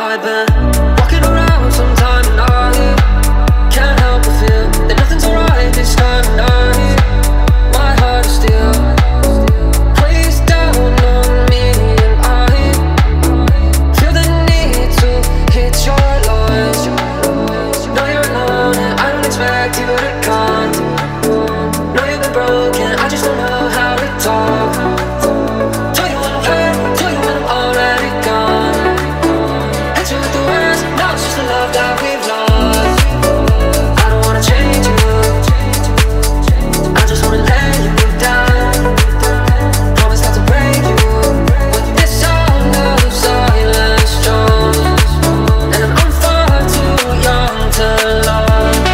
I've been walking around sometime and I can't help but feel that nothing's alright this time of night. My heart is still placed down on me, and I feel the need to hit your line. Know you're alone and I don't expect you to come. Know you've been broken, I just don't know how to talk. Tell you when I'm hurt, tell you when I'm already gone. Hit you with the words, now it's just the love that we've lost. I don't wanna change you, I just wanna lay you down. Promise not to break you, but this sound of silence joins, and I'm far too young to love.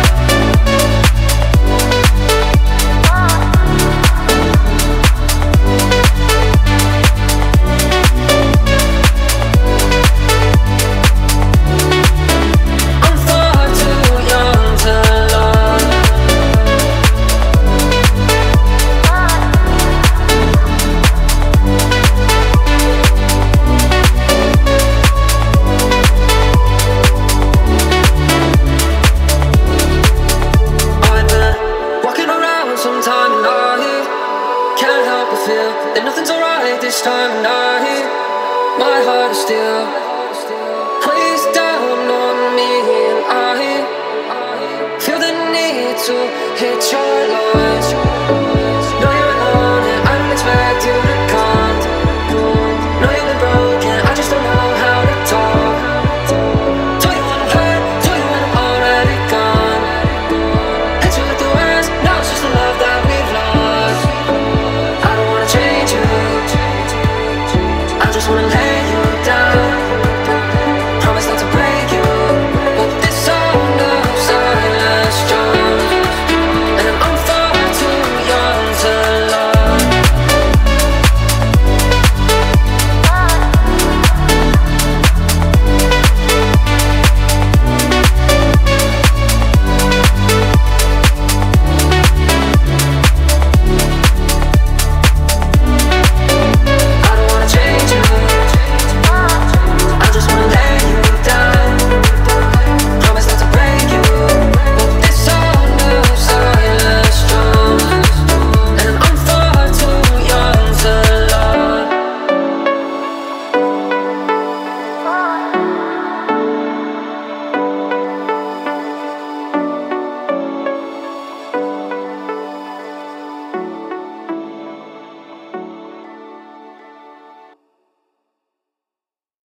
Sometime and I can't help but feel that nothing's alright this time of night. My heart is still placed down on me, and I feel the need to hit your lines.